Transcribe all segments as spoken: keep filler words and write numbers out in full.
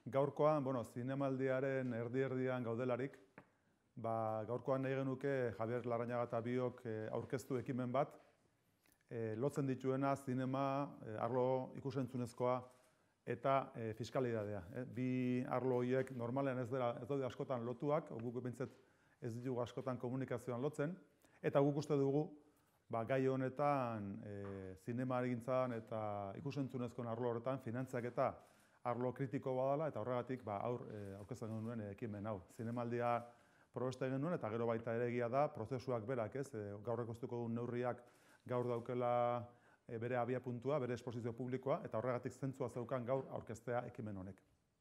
Gaurkoan, bueno, zinemaldiaren erdi-erdian gaudelarik, ba, gaurkoan nahi genuke Javier Larrañaga eta biok aurkeztu ekimen bat, e, lotzen dituena zinema, e, arlo ikusentzunezkoa eta e, fiskalidadea. E, bi arlo horiek normalean ez dira ez daude askotan lotuak, guk bintzat ez ditugu askotan komunikazioan lotzen, eta guk uste dugu ba, gai honetan e, zinemagintzan eta ikusentzunezkoen arlo horretan finantzak eta arlo kritiko badala, eta horregatik ba, aur, e, aurkezten genuen ekimen hau. Zinemaldia probesten genuen, eta gero baita ere egia da, prozesuak berak, ez, e, gaur ekoiztuko duen neurriak gaur daukela e, bere abiapuntua, bere esposizio publikoa, eta horregatik zentzua zeukan gaur aurkeztea ekimen honek.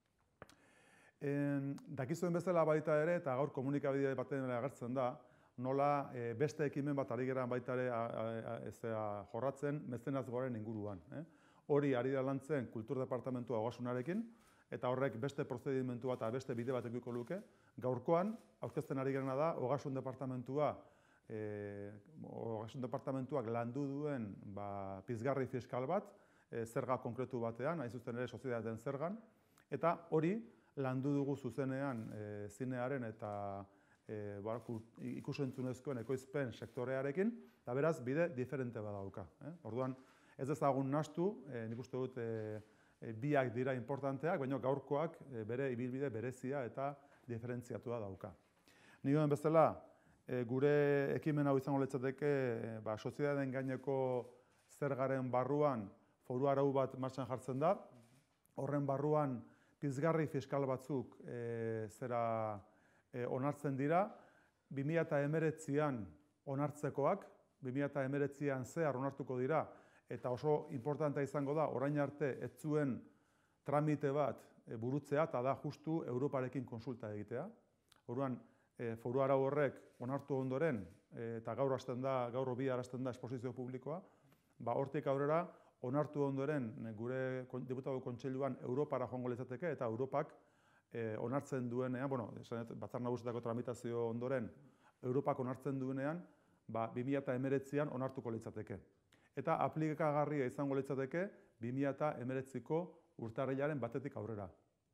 E, dakizuen bezala baita ere, eta gaur komunikabide baten agertzen da, nola e, beste ekimen bat ari geran baita ere a, a, a, ez, a, jorratzen mezenazgoaren inguruan. Eh? Hori ari da lantzen Kultur Departamentua Ogasunarekin, eta horrek beste prozedimentua eta beste bide bat edukiko luke. Gaurkoan, aurkezten ari garena da, Ogasun Departamentua, e, Ogasun Departamentuak landu duen ba, pizgarri fiskal bat, e, zerga konkretu batean, hain zuzen ere sozietateen zergan, eta hori landu dugu zuzenean e, zinearen eta e, ba, ikusentzunezkoen ekoizpen sektorearekin, eta beraz, bide diferente badauka. Eh? Orduan, ez ezagun nahastu, e, nik uste dut e, e, biak dira importanteak, baina gaurkoak e, bere ibilbide berezia eta diferentziatua dauka. Nioen bezala, e, gure ekimen hau izango litzateke e, ba, sozietateen gaineko zergaren barruan foru arau bat martxan jartzen da, horren barruan pizgarri fiskal batzuk e, zera e, onartzen dira, bi mila hemeretzian onartzekoak, bi mila hemeretzian zehar onartuko dira, eta oso importantea izango da, orain arte ez zuen tramite bat e, burutzea, eta da justu Europarekin konsulta egitea. Orduan, e, foru arau horrek onartu ondoren, e, eta gaur hasten da, gaur bi hasten da esposizio publikoa, ba, hortik aurrera onartu ondoren gure diputatu kontseiluan Europara joango litzateke, eta Europak e, onartzen duenean, bueno, Batzar Nagusietako tramitazio ondoren, Europak onartzen duenean, ba, bi mila hemeretzian onartuko litzateke. Eta aplikagarria izango litzateke bi mila hemeretziko urtarrilaren batetik aurrera.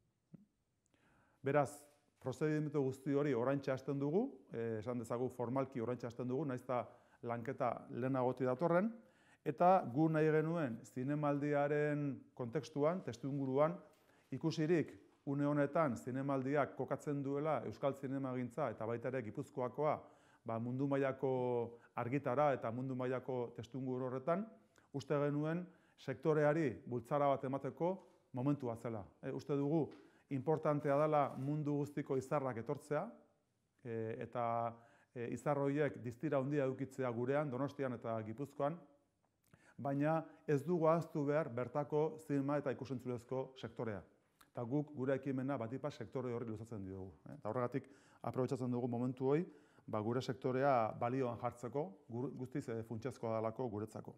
Beraz, prozedimentu guzti hori oraintxe hasten dugu, eh, esan dezagu formalki oraintxe hasten dugu, nahiz eta lanketa lehenagoti datorren, eta gu nahi genuen zinemaldiaren kontekstuan, testuinguruan, ikusirik une honetan zinemaldiak kokatzen duela euskal zinemagintza eta baita ere Gipuzkoakoa, ba, mundu mailako argitara eta mundu mailako testuinguru horretan, uste genuen sektoreari bultzara bat emateko momentua zela. E, uste dugu, importantea dela mundu guztiko izarrak etortzea, e, eta e, izar horiek distira handia edukitzea gurean, Donostian eta Gipuzkoan, baina ez dugu ahaztu behar bertako zinema eta ikusentzunezko sektorea. Eta guk gure ekimena batipa sektore horri luzatzen diogu. E, eta horregatik aprobetxatzen dugu momentu hori, ba, gure sektorea balioan jartzeko, guztiz e, funtsezkoa dalako guretzako.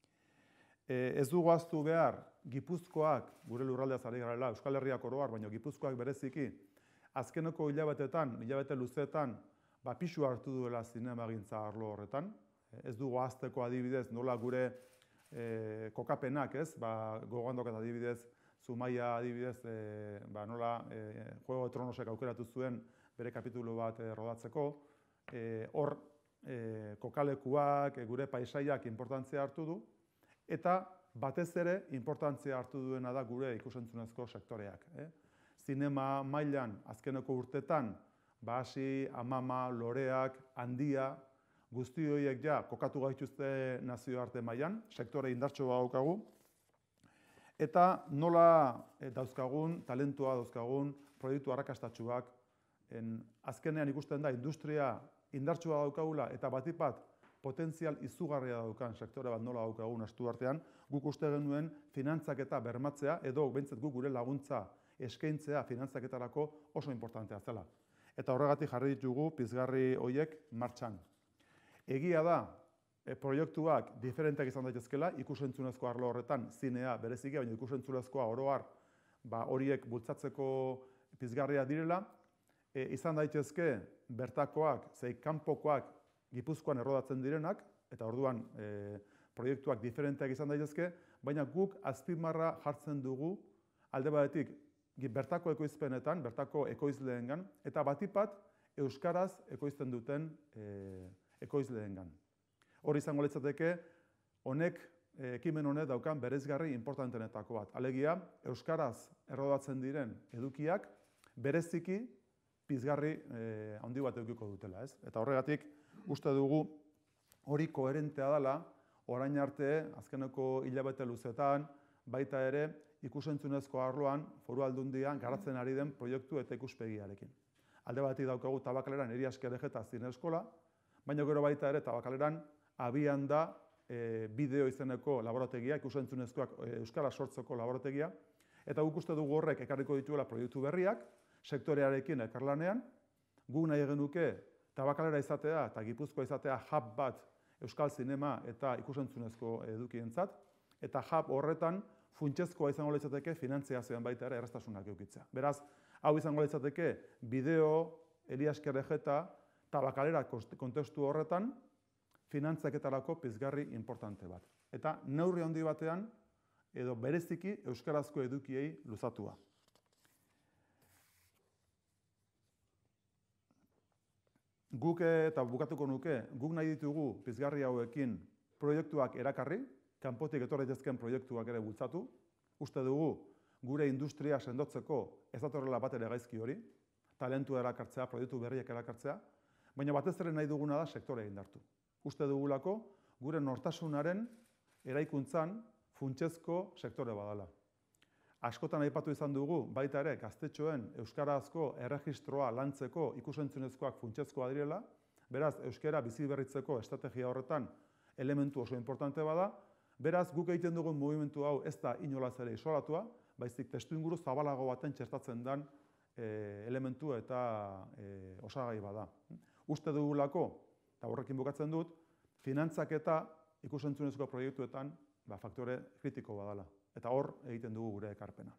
E, ez dugu ahaztu behar, Gipuzkoak, gure lurraldeaz ari garela, Euskal Herriak oro har, baina Gipuzkoak bereziki, azkeneko hilabetetan, hilabete luzeetan, ba, pisu hartu duela zinemagintza arlo horretan. Ez dugu ahazteko adibidez, nola gure e, kokapenak, ez, ba, gogandok eta adibidez, Zumaia adibidez, e, ba, nola e, Juego de Tronosek aukeratu zuen bere kapitulu bat e, rodatzeko, hor e, e, kokalekuak, e, gure paisaiak importantzia hartu du, eta batez ere importantzia hartu duena da gure ikusentzunezko sektoreak. Eh? Zinema mailan azkeneko urtetan, ba hasi, Amama, Loreak, Handia, guzti horiek ja kokatu gaituzte nazioarte mailan, sektore indartsu daukagu, eta nola e, dauzkagun, talentua dauzkagun, proiektu arrakastatsuak, en, azkenean ikusten da industria indartsua daukagula eta batipat potentzial izugarria daukan sektore bat nola daukagun astu artean, guk uste genuen finantzaketa bermatzea edo behintzat guk gure laguntza eskaintzea finantzaketarako oso importantea zela. Eta horregatik jarri ditugu pizgarri horiek martxan. Egia da, e, proiektuak diferenteak izan daitezkela, ikusentzunezko arlo horretan zinea bereziki, baina ikusentzunezkoa oro har, ba, horiek bultzatzeko pizgarria direla, e, izan daitezke bertakoak, zei kanpokoak Gipuzkoan errodatzen direnak, eta orduan e, proiektuak diferenteak izan daitezke, baina guk azpimarra jartzen dugu alde batetik bertako ekoizpenetan, bertako ekoizleengan, eta batipat euskaraz ekoizten duten ekoizleengan. Hor izango litzateke, honek, ekimen honek daukan berezgarri importantenetako bat. Alegia, euskaraz errodatzen diren edukiak bereziki pizgarri handi bat edukiko dutela, ez? Eta horregatik, uste dugu hori koherentea dela, orain arte, azkeneko hilabete luzetan, baita ere, ikusentzunezko arloan, Foru Aldundian garatzen ari den proiektu eta ikuspegiarekin. Alde batetik daukagu Tabakaleran Eri Asker Ejeta zine eskola, baina gero baita ere Tabakaleran abian da bideo izeneko laborategia, ikusentzunezkoak euskara sortzeko laborategia, eta guk uste dugu horrek ekarriko dituela proiektu berriak, sektorearekin elkarlanean, guk nahi genuke Tabakalera izatea eta Gipuzkoa izatea hub bat euskal zinema eta ikusentzunezko edukientzat, eta hub horretan funtsezkoa izango litzateke finantziazioan baita ere erraztasunak edukitzea. Beraz, hau izango litzateke bideo, Eri Asker Ejeta, Tabakalera kontestu horretan, finantzaketarako pizgarri importante bat. Eta neurri handi batean, edo bereziki euskarazko edukiei luzatua. Guk eta bukatuko nuke, guk nahi ditugu pizgarri hauekin proiektuak erakarri, kanpotik etorri daitezkeen proiektuak ere bultzatu. Uste dugu gure industria sendotzeko ez datorrela bat ere gaizki hori, talentua erakartzea, proiektu berriak erakartzea, baina batez ere nahi duguna da sektorea indartu. Uste dugulako gure nortasunaren eraikuntzan funtsezko sektore badala. Askotan aipatu izan dugu, baita ere, gaztetxoen euskarazko erregistroa lantzeko ikusentzunezkoak funtsezkoa direla, beraz, euskara bizi berritzeko estrategia horretan elementu oso importante bada, beraz, guk egiten dugun mugimendu hau ez da inolaz ere isolatua, baizik testuinguru zabalago baten txertatzen den elementu eta osagai bada. Uste dugulako, eta horrekin bukatzen dut, finantzak eta ikusentzunezko proiektuetan faktore kritiko badala. Eta hor egiten dugu gure ekarpena.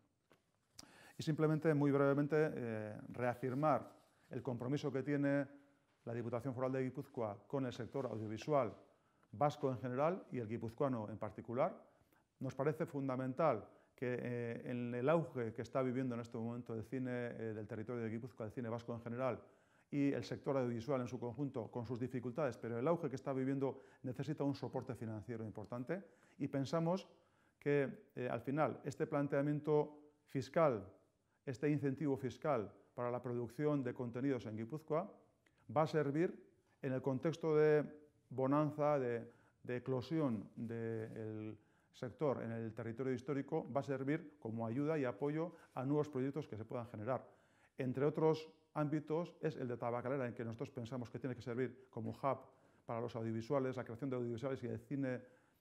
Y simplemente, muy brevemente, eh, reafirmar el compromiso que tiene la Diputación Foral de Guipúzcoa con el sector audiovisual vasco en general y el guipuzcoano en particular. Nos parece fundamental que eh, en el auge que está viviendo en este momento el cine eh, del territorio de Guipúzcoa, el cine vasco en general, y el sector audiovisual en su conjunto, con sus dificultades, pero el auge que está viviendo necesita un soporte financiero importante, y pensamos que eh, al final este planteamiento fiscal, este incentivo fiscal para la producción de contenidos en Guipúzcoa, va a servir en el contexto de bonanza, de, de eclosión del sector en el territorio histórico, va a servir como ayuda y apoyo a nuevos proyectos que se puedan generar. Entre otros ámbitos es el de Tabakalera, en que nosotros pensamos que tiene que servir como hub para los audiovisuales, la creación de audiovisuales y el cine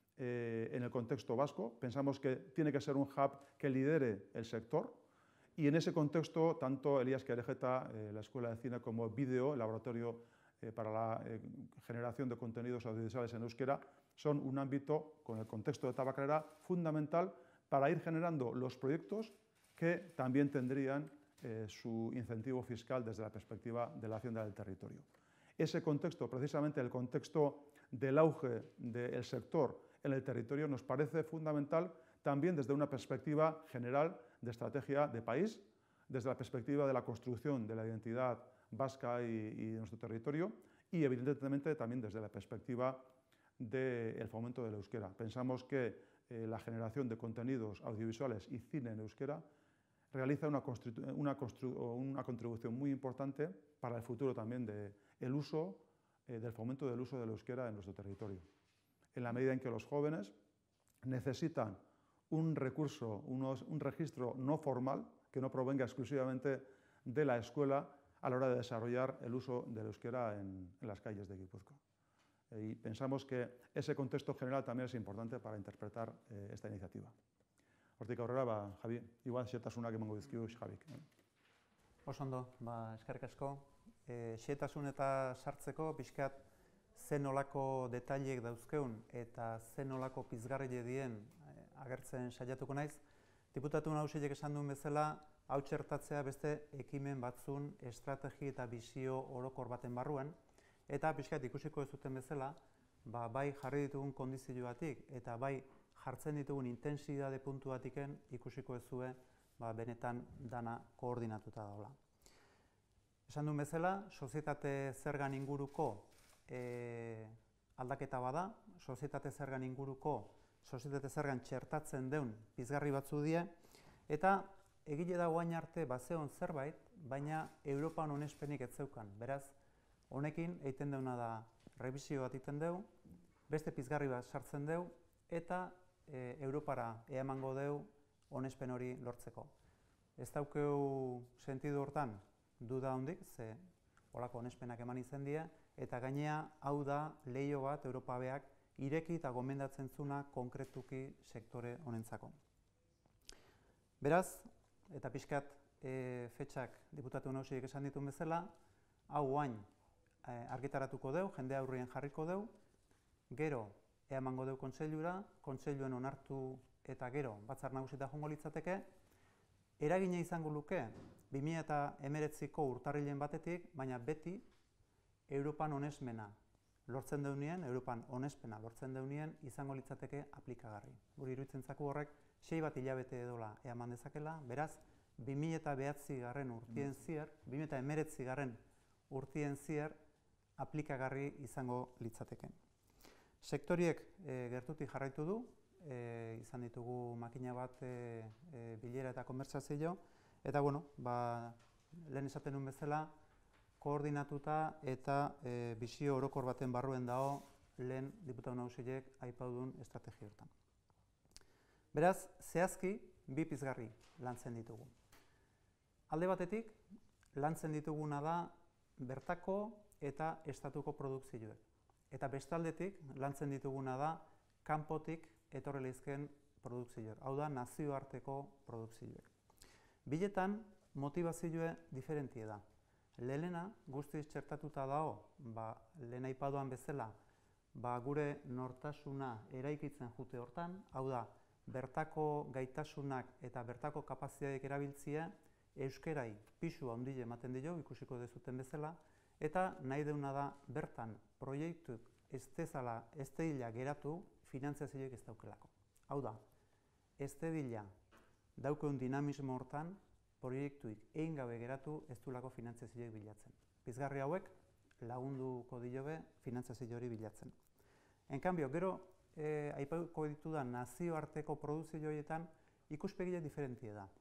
eh, en el contexto vasco. Pensamos que tiene que ser un hub que lidere el sector, y en ese contexto tanto Eri Asker Ejeta, eh, la Escuela de Cine, como Vídeo, el laboratorio eh, para la eh, generación de contenidos audiovisuales en euskera, son un ámbito, con el contexto de Tabakalera, fundamental para ir generando los proyectos que también tendrían eh, su incentivo fiscal desde la perspectiva de la hacienda del territorio. Ese contexto, precisamente el contexto del auge del sector en el territorio, nos parece fundamental también desde una perspectiva general de estrategia de país, desde la perspectiva de la construcción de la identidad vasca y, y de nuestro territorio, y evidentemente también desde la perspectiva del fomento del euskera. Pensamos que eh, la generación de contenidos audiovisuales y cine en euskera realiza una, una, una contribución muy importante para el futuro también del de uso, eh, del fomento del uso del euskera en nuestro territorio. En la medida en que los jóvenes necesitan un recurso, unos, un registro no formal que no provenga exclusivamente de la escuela a la hora de desarrollar el uso del euskera en, en las calles de Guipúzcoa. Y pensamos que ese contexto general también es importante para interpretar eh, esta iniciativa. Hortik aurrera, ba, Javi, igual xehetasunak emango dizkigu Javik. Oso ondo, ba, eskerrik asko. E, xehetasun eta sartzeko pixkat ze nolako detailek dauzkeun eta ze nolako pizgarrile dien e, agertzen saiatuko naiz. Diputatu nagusiek esan duen bezala, hau txertatzea beste ekimen batzun estrategi eta bizio orokor baten barruan, eta pixkat ikusiko ez zuten bezala, ba, bai jarri ditugun kondizioatik eta bai jartzen ditugun intentsitate puntu batiken ikusiko ez zuen ba, benetan dana koordinatuta dagoela. Esan duen bezala, sozietate zergan inguruko e, aldaketa bada, sozietate zergan inguruko, sozietate zergan txertatzen deun pizgarri batzu die, eta egile da guain arte bazeon zerbait, baina Europan onespenik ez zeukan. Beraz, honekin egiten deuna da revisio bat egiten deu, beste pizgarri bat sartzen deu, eta e, Europara eamango deu onespen hori lortzeko. Ez daukeu sentidu hortan, duda hondik, ze holako onespenak eman izen die, eta gainea hau da leiho bat Europa beak ireki eta gomendatzen zuna konkretuki sektore honentzako. Beraz, eta pixkat e, fetxak diputatu nagusiek esan dituen bezala, hau guain e, argitaratuko deu, jende aurrien jarriko deu, gero eamango deu kontseilura, kontseiluen onartu eta gero batzar nagusita joango litzateke, eragina izango luke bi mila hemeretziko urtarrilen batetik, baina beti Europan onesmena lortzen deunien, Europan onespena lortzen deunien izango litzateke aplikagarri. Guri iruditzen zaku horrek sei bat hilabete edola eaman dezakela, beraz, bi mila bederatzi garren urtien zier, bi mila hemeretzi garren urtien zier aplikagarri izango litzateke. Sektoriek e, gertutik jarraitu du, e, izan ditugu makina bat e, e, bilera eta konbertsazio, eta bueno, ba, lehen esaten nuen bezala, koordinatuta eta e, bisio orokor baten barruen dago lehen diputatu nagusiek aipaudun estrategia hortan. Beraz, zehazki bi pizgarri lantzen ditugu. Alde batetik, lantzen dituguna da bertako eta estatuko produkzioek. Eta bestaldetik, lantzen dituguna da kanpotik etorri leizken produkzioek. Hau da, nazioarteko produkzioek. Biletan, motivazioa diferentie da. Lehena, guztiz txertatuta dago, ba, lehen aipaduan bezala, ba, gure nortasuna eraikitzen jute hortan, hau da, bertako gaitasunak eta bertako kapazitateak erabiltzea euskerai pisu handile ematen dio, ikusiko dezuten bezala, eta nahi deuna da bertan proiektuk ez dezala, ez dedila geratu finantziazioek ez daukelako. Hau da, ez dedila daukeun dinamismo hortan proiektuik egin gabe geratu ez duelako finantziazioek bilatzen. Pizgarri hauek lagunduko diobe finantziazio hori bilatzen. En cambio, gero e, aipatuko ditudan nazioarteko produzio horietan ikuspegile diferentie da.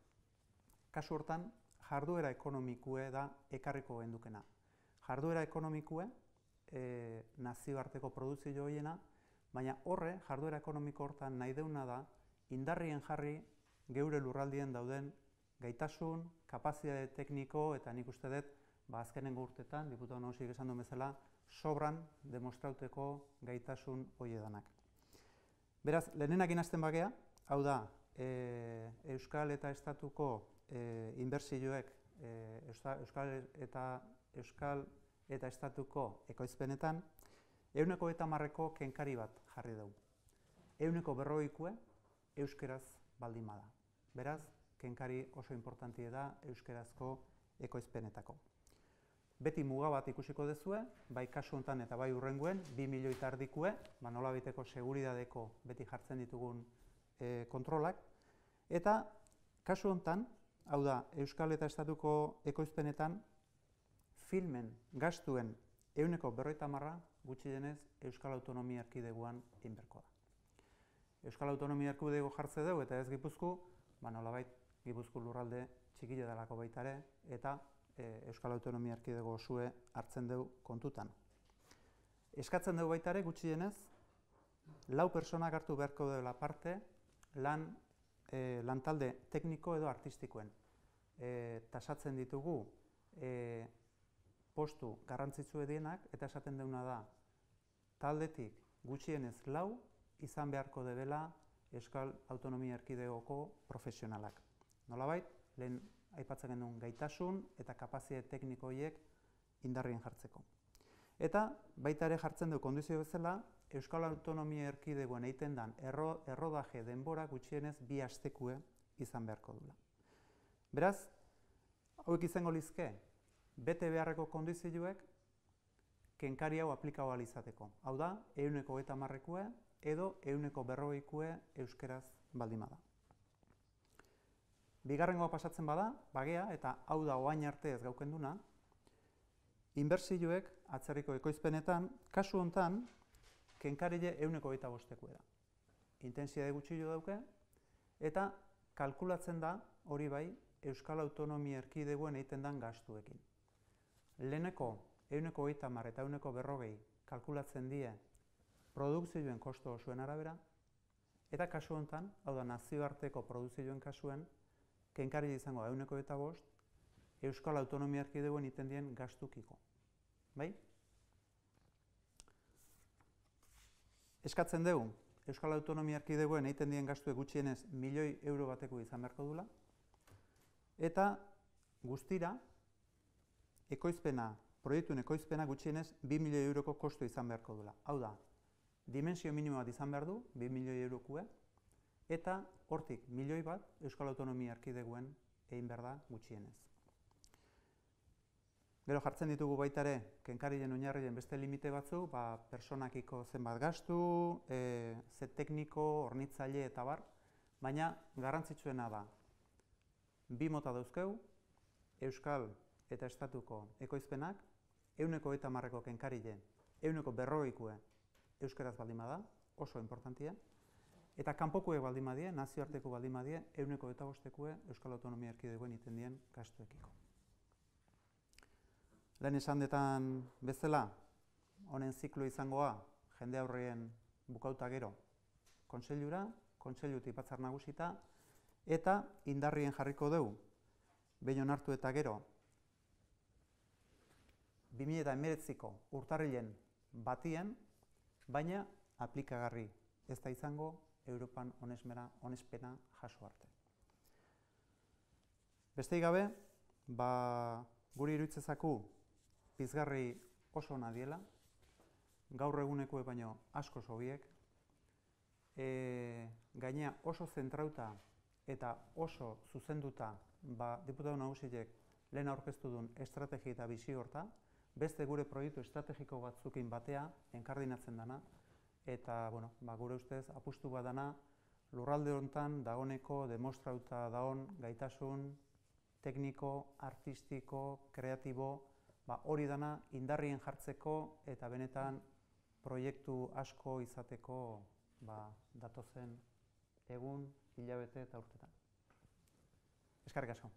Kasu hortan, jarduera ekonomikue da ekarriko gendukena. Jarduera ekonomikue e, nazioarteko produzio horiena, baina horre, jarduera ekonomiko hortan nahi deuna da, indarrien jarri geure lurraldien dauden gaitasun, kapazitate tekniko eta nik uste dut, ba, azkenengo urtetan, diputatu nagusiek esan duen bezala, sobran demostrauteko gaitasun horiedanak. Beraz, lehenenak inazten bagea, hau da, e, Euskal eta Estatuko e, inbertsioek, e, Euskal eta Euskal eta Estatuko ekoizpenetan, ehuneko eta marreko kenkari bat jarri dugu. Ehuneko berrogeikue euskeraz baldin bada. Beraz, kenkari oso importantie da euskerazko ekoizpenetako. Beti muga bat ikusiko dezue, bai kasu honetan eta bai hurrenguen, bi milioi eta erdikue, ba nolabiteko seguridadeko beti jartzen ditugun e, kontrolak, eta kasu honetan, hau da, Euskal eta Estatuko ekoizpenetan, filmen gastuen ehuneko berrogeita hamarra gutxienez Euskal Autonomia Erkidegoan inberko da. Euskal Autonomia Erkidego jartze dugu eta ez Gipuzku, ba nolabait Gipuzko lurralde txikile delako baita ere, eta e, Euskal Autonomia Erkidego osue hartzen dugu kontutan. Eskatzen dugu baita ere gutxienez, lau personak hartu beharko dela parte lan, e, lantalde tekniko edo artistikoen. E, tasatzen ditugu e, postu garrantzitsu edienak, eta esaten deuna da, taldetik gutxienez lau izan beharko debela Euskal Autonomia Erkidegoko profesionalak. Nolabait, lehen aipatzen genuen gaitasun eta kapazitate tekniko horiek indarrien jartzeko. Eta baita ere jartzen du kondizio bezala, Euskal Autonomia Erkidegoan egiten dan erro, errodaje denbora gutxienez bi astekue izan beharko dula. Beraz, hauek izango lizke, bete beharreko kondizioek kenkari hau aplikau izateko. Hau da, ehuneko eta marrekue edo ehuneko berrogeikue euskeraz baldin bada. Bigarrengoa pasatzen bada, bagea, eta hau da oain arte ez gaukenduna, inbertsioek atzerriko ekoizpenetan, kasu hontan, kenkarile ehuneko hogeita bostekoa da. Intentsitate gutxi dauke, eta kalkulatzen da, hori bai, Euskal Autonomia Erkidegoan egiten den gastuekin. Leheneko ehuneko hogeita hamar eta ehuneko berrogei kalkulatzen die produkzioen kosto osoen arabera, eta kasu honetan, hau da nazioarteko produkzioen kasuen, kenkarile izango da ehuneko hogeita bost, Euskal Autonomia Erkidegoan egiten dien gastukiko. Bai? Eskatzen dugu, Euskal Autonomia Erkidegoan egiten dien gastuek gutxienez milioi euro bateko izan beharko dula, eta guztira, ekoizpena, proiektuen ekoizpena gutxienez bi milioi euroko kostu izan beharko dula. Hau da, dimensio minimoa izan behar du, bi milioi eurokue, eta hortik milioi bat Euskal Autonomia Erkidegoen egin behar da gutxienez. Gero jartzen ditugu baita ere, kenkarilen oinarrien beste limite batzu, ba, personakiko zenbat gastu, e, ze tekniko, hornitzaile eta bar, baina garrantzitsuena da, bi mota dauzkeu, Euskal eta Estatuko ekoizpenak, ehuneko hogeita hamarreko kenkarile, ehuneko berrogeikue euskaraz baldin bada, oso importantia, eta kanpokuek baldin badie, nazioarteko baldin badie, ehuneko hogeita bostekue Euskal Autonomia Erkidegoen egiten dien gastuekiko. Lehen esan detan bezala, honen ziklo izangoa, jende aurrien bukauta gero, kontseilura, kontseilutik batzar nagusita, eta indarrien jarriko dugu, behin onartu eta gero, bi mila hemeretziko urtarrilen batien, baina aplikagarri ez da izango Europan onespena jaso arte. Besteik gabe, ba, guri iruditzezaku pizgarri oso ona diela, gaur eguneko baino asko sobiek, e, gainea oso zentrauta eta oso zuzenduta ba, diputatu nagusiek lehen aurkeztu duen estrategia eta bizio horta, beste gure proiektu estrategiko batzukin batea enkardinatzen dana, eta bueno, ba, gure ustez apustu bat dana lurralde honetan dagoneko demostrauta daon gaitasun tekniko, artistiko, kreatibo, ba, hori dana indarrien jartzeko eta benetan proiektu asko izateko ba, datozen egun, hilabete eta urtetan. Eskerrik asko.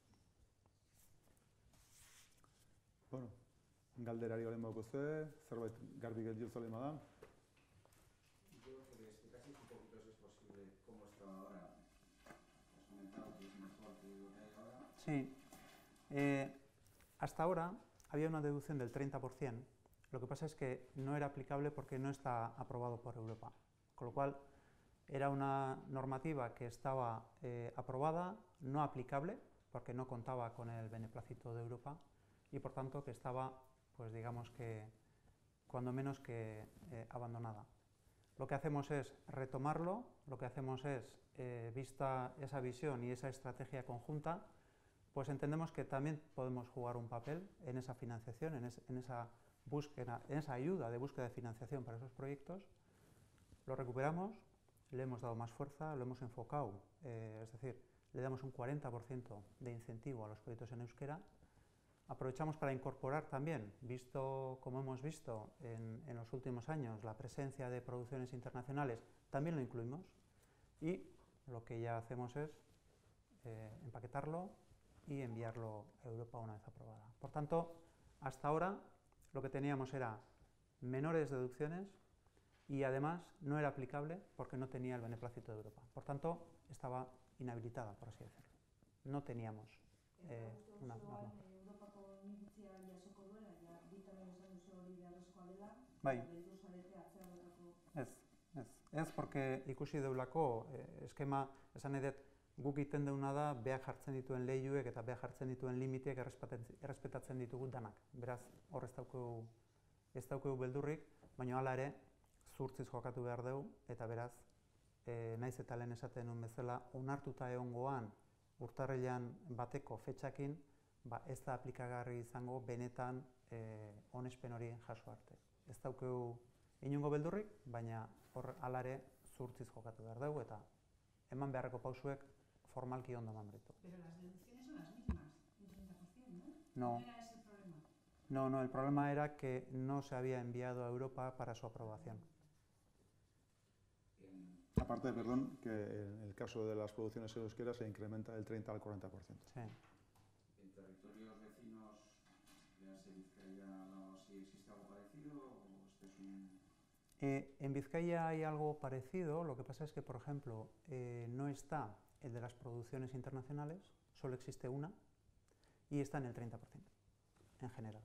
Bueno, galderari garen bauko ze, zerbait garbi geldio zalema da. Yo que le explicaseis un poquito, si es posible, cómo está ahora. Has comentado que es mejor que lo que hay ahora. Sí. Eh, hasta ahora había una deducción del treinta por ciento. Lo que pasa es que no era aplicable porque no está aprobado por Europa. Con lo cual, era una normativa que estaba eh, aprobada, no aplicable, porque no contaba con el beneplácito de Europa, y por tanto que estaba, pues digamos que, cuando menos que eh, abandonada. Lo que hacemos es retomarlo, lo que hacemos es, eh, vista esa visión y esa estrategia conjunta, pues entendemos que también podemos jugar un papel en esa financiación, en, es, en esa búsqueda, en esa ayuda de búsqueda de financiación para esos proyectos. Lo recuperamos, le hemos dado más fuerza, lo hemos enfocado, eh, es decir, le damos un cuarenta por ciento de incentivo a los proyectos en euskera. Aprovechamos para incorporar también, visto como hemos visto en, en los últimos años, la presencia de producciones internacionales, también lo incluimos y lo que ya hacemos es eh, empaquetarlo y enviarlo a Europa una vez aprobada. Por tanto, hasta ahora lo que teníamos era menores deducciones y además no era aplicable porque no tenía el beneplácito de Europa. Por tanto, estaba inhabilitada, por así decirlo. No teníamos eh, una norma. Bai. Ez, ez. Ez, porque ikusi deulako eh, eskema, esan edet, guk iten deuna da, beak jartzen dituen lehiuek eta beak jartzen dituen limiteek errespetatzen ditugu danak. Beraz, hor ez daukeu, ez daukeu beldurrik, baina hala ere, zurtziz jokatu behar dugu, eta beraz, e, naiz eta lehen esaten nuen bezala, onartuta egongoan urtarrilean bateko fetxakin, ba, ez da aplikagarri izango benetan e, onespen hori jaso arte. Ez daukeu inongo beldurrik, baina hor hala ere zurtziz jokatu behar dugu, eta eman beharreko pausuek formalki ondo eman ditu. Pero las deducciones son las mismas, un treinta por ciento, ¿no? No. ¿No era ese el problema? No, no, el problema era que no se había enviado a Europa para su aprobación. En, Aparte, perdón, que en el caso de las producciones en euskera se incrementa del treinta al cuarenta por ciento. Sí. en territorios vecinos, véase Vizcaya, no, si existe algo parecido o este es un... Eh, en Vizcaya hay algo parecido, lo que pasa es que, por ejemplo, eh, no está el de las producciones internacionales, solo existe una, y está en el treinta por ciento, en general.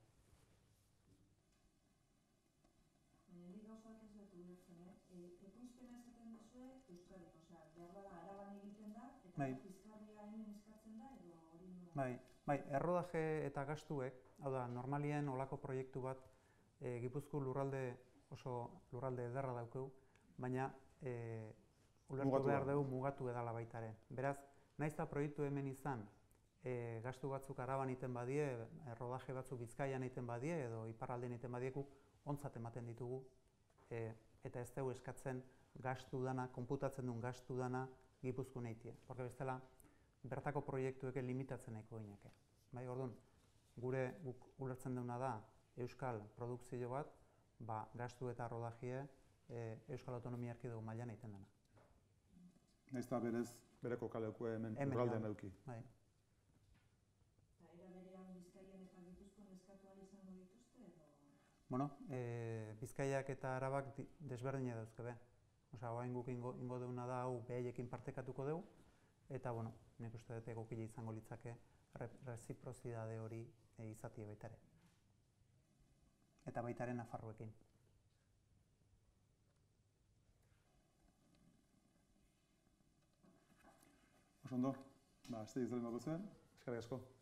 Nik gauza bat ez dut ulertzen, eh? Ekoizpena esaten duzue Euskadin, osea, behar bada Araban egiten da, eta Bai. pizgarria hemen eskatzen da, edo hori nola? Bai, bai, errodaje eta gastuek, hau da, normalien olako proiektu bat, e, Gipuzko lurralde oso lurralde ederra daukeu, baina e, ulertu Mugatu behar da. dugu mugatu edala baita ere. Beraz, nahiz eta proiektu hemen izan, e, gastu batzuk Araban egiten badie, errodaje batzuk Bizkaian egiten badie, edo iparraldean egiten badieku, ontzat ematen ditugu, e, eta ez dugu eskatzen gastu dana, konputatzen duen gastu dana Gipuzkoan eitie. Porque bestela, bertako proiektuek limitatzen nahiko gineke. Bai, orduan, gure guk ulertzen duguna da euskal produkzio bat, ba, gastu eta rodajie e, Euskal Autonomia Erkidego mailan egiten dena. Naiz eta berez bereko kalekue hemen Hemen lurraldean ja. eduki. Bai. Eta era berean Bizkaian eta Gipuzkoan eskatu ahal izango dituzte, edo? Bueno, e, Bizkaiak eta Arabak di- desberdina dauzkabe. Osea, orain guk ingo, ingo deuna da hau behaiekin partekatuko dugu, eta, bueno, nik uste dut egokile izango litzake re, reziprozidade hori e, izatie baita ere. Eta baita ere Nafarroekin. Oso ondo, ba, ez da izan bakoitzuen, eskerrik asko.